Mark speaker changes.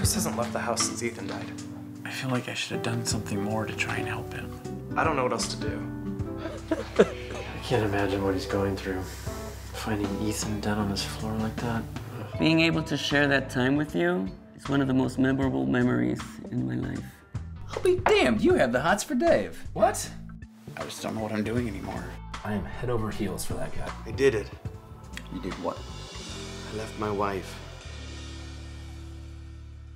Speaker 1: Chris hasn't left the house since Ethan died.
Speaker 2: I feel like I should have done something more to try and help him.
Speaker 1: I don't know what else to do.
Speaker 2: I can't imagine what he's going through. Finding Ethan dead on his floor like that.
Speaker 3: Being able to share that time with you is one of the most memorable memories in my life.
Speaker 4: I'll be damned, you have the hots for Dave.
Speaker 1: What?
Speaker 4: I just don't know what I'm doing anymore.
Speaker 5: I am head over heels for that guy.
Speaker 1: I did it.
Speaker 4: You did what?
Speaker 1: I left my wife.